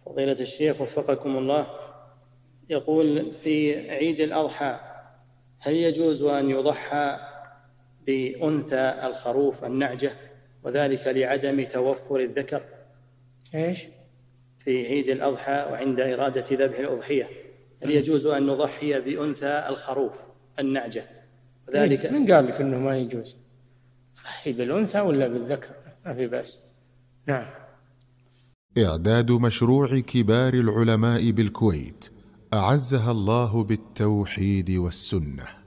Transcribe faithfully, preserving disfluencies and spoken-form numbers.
فضيلة الشيخ وفقكم الله، يقول في عيد الأضحى هل يجوز أن يضحى بأنثى الخروف النعجة وذلك لعدم توفر الذكر؟ إيش؟ في عيد الأضحى وعند إرادة ذبح الأضحية هل يجوز أن نضحي بأنثى الخروف النعجة وذلك؟ إيه؟ من قال لك أنه ما يجوز؟ صحي بالأنثى ولا بالذكر ما في بأس. نعم. إعداد مشروع كبار العلماء بالكويت أعزها الله بالتوحيد والسنة.